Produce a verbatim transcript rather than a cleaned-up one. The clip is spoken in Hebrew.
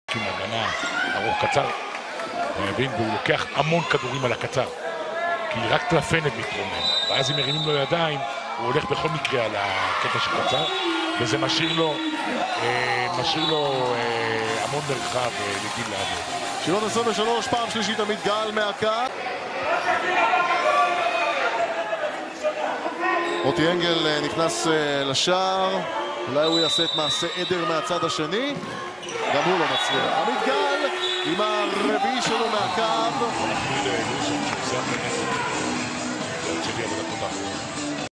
עם הגנה ארוך קצר, אתה מבין? והוא לוקח המון כדורים על הקצר, כי רק טלפנת מתרומם, ואז אם מרימים לו ידיים, הוא הולך בכל מקרה על הקטע של קצר, וזה משאיר לו, אה, משאיר לו אה, המון מרחב אה, לגיל לעבוד. שבעים עשרים ושלוש, פעם שלישית עמית גל מהקו. מוטי אנגל נכנס לשער, אולי הוא יעשה את מעשה עדר מהצד השני, גם הוא לא מצליח. עמית גל עם הרביעי שלו מהקו. אנחנו יודעים, זה המנזק. זה הוצא לי עבודה כל כך.